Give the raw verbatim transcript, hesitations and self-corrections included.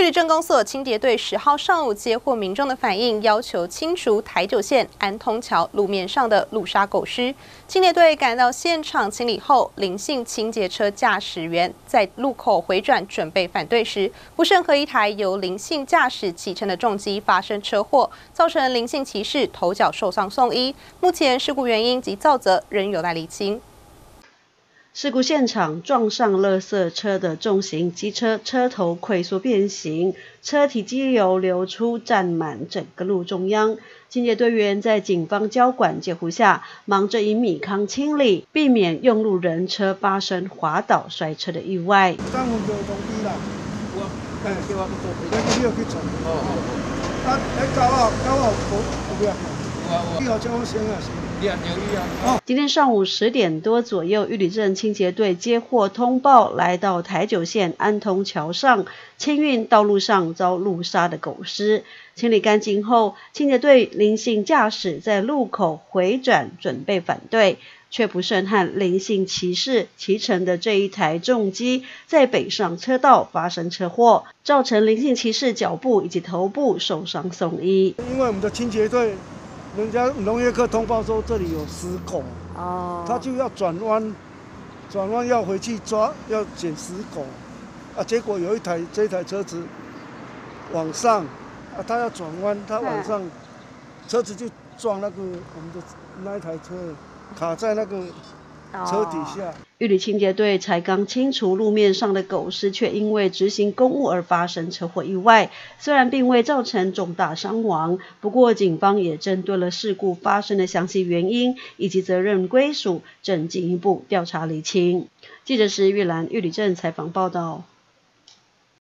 里镇公所清洁队十号上午接获民众的反映，要求清除台九线安通桥路面上的路杀狗尸。清洁队赶到现场清理后，林姓清洁车驾驶员在路口回转准备反对时，不慎和一台由林姓驾驶骑乘的重机发生车祸，造成林姓骑士头脚受伤送医。目前事故原因及肇责仍有待厘清。 事故现场撞上垃圾车的重型机车，车头溃缩变形，车体机油流出，占满整个路中央。清洁队员在警方交管介护下，忙着以米糠清理，避免用路人车发生滑倒摔车的意外。 三分就通知啦，我诶叫我去做，你你要去做。哦哦。啊，喺九號九號嗰嗰邊，我我呢個將先啊。 今天上午十点多左右，玉里镇清洁队接获通报，来到台九线安通桥上清运道路上遭路杀的狗尸。清理干净后，清洁队林姓驾驶在路口回转准备反对，却不慎和林姓骑士骑乘的这一台重机在北上车道发生车祸，造成林姓骑士脚部以及头部受伤送医。 因为我们的清洁队。 人家农业科通报说这里有死狗，哦，他就要转弯，转弯要回去抓，要捡死狗，啊，结果有一台这台车子往上，啊，他要转弯，他往上，车子就撞那个我们的那一台车，卡在那个车底下。 玉里清洁队才刚清除路面上的狗尸，却因为执行公务而发生车祸意外。虽然并未造成重大伤亡，不过警方也针对了事故发生的详细原因以及责任归属，正进一步调查厘清。记者石玉兰玉里镇采访报道。